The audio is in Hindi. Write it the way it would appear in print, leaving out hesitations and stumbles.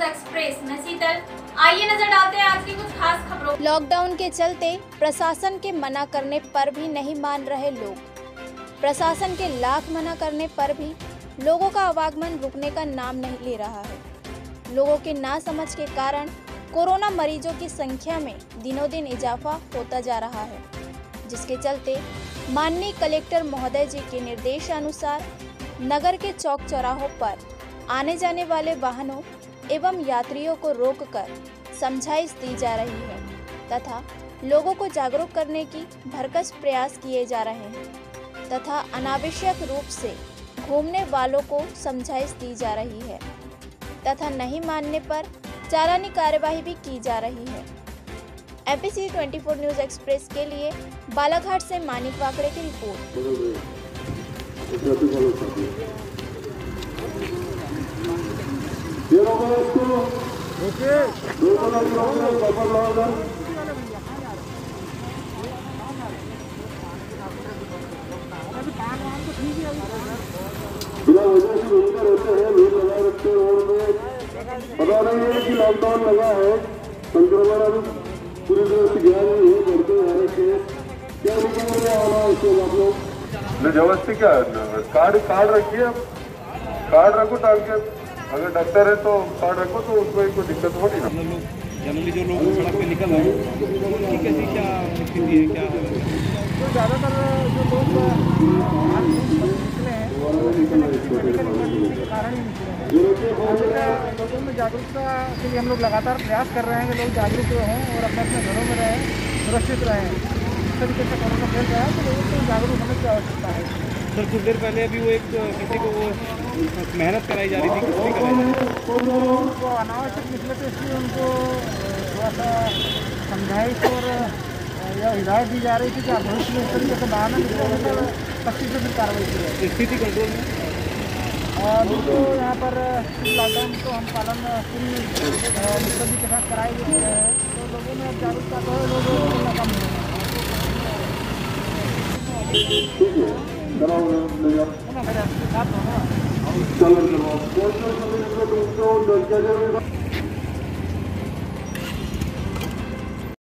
एक्सप्रेस में शीतल। आइए नजर डालते हैं आज की कुछ खास खबरों। लॉकडाउन के चलते प्रशासन के मना करने पर भी नहीं मान रहे लोग। प्रशासन के लाख मना करने पर भी लोगों का आवागमन रुकने का नाम नहीं ले रहा है। लोगों के नासमझ के कारण कोरोना मरीजों की संख्या में दिनों दिन इजाफा होता जा रहा है, जिसके चलते माननीय कलेक्टर महोदय जी के निर्देशानुसार नगर के चौक चौराहों पर आने जाने वाले वाहनों एवं यात्रियों को रोककर समझाइश दी जा रही है तथा लोगों को जागरूक करने की भरकस प्रयास किए जा रहे हैं तथा अनावश्यक रूप से घूमने वालों को समझाइश दी जा रही है तथा नहीं मानने पर चालानी कार्यवाही भी की जा रही है। एपीसी 24 न्यूज़ एक्सप्रेस के लिए बालाघाट से मानिक वाकड़े की रिपोर्ट। बिना वजह से घूमते रहते हैं, भीड़ लगाए रखते हैं रोड में। पता नहीं है कि लॉकडाउन लगा है, संक्रमण अभी पूरी तरह से गया नहीं है, बढ़ते जा रहे हैं। क्या निकल रहा होगा इसमें आप लोग जबरदस्ती क्या कार्ड रखिए, कार्ड रखो टाल के। अगर डॉक्टर है तो कार्ड रखो, तो उसमें कोई दिक्कत होगी ना। जनरली जो लोग सड़क पे निकल रहे हैं ठीक है जी, क्या स्थिति है, क्या तो ज़्यादातर जो लोग बाहर निकले हैं कारण ही निकले हैं। लोगों में जागरूकता के लिए हम लोग लगातार प्रयास कर रहे हैं कि लोग जागरूक हों और अपने अपने घरों में रहें, सुरक्षित रहें। इस तरीके से कोरोना फैल रहा है तो लोगों को जागरूक होने की आवश्यकता है। सर कुछ देर पहले अभी वो एक किसी को वो मेहनत कराई जा रही थी, किसने कराई? उनको अनावश्यक निकले तो इसलिए उनको थोड़ा सा समझाइश और या हिदायत दी जा रही थी कि आप भविष्य में इस तरीके से बाहर न निकले तो सख्ती से फिर कार्रवाई की जाए। स्थिति कंट्रोल में और तो यहाँ पर लॉकडाउन को हम पालन पूरी मुस्तैदी के साथ कराए हुए हैं, तो लोगों में अब जागरूकता तो है, लोगों को कम हो चलो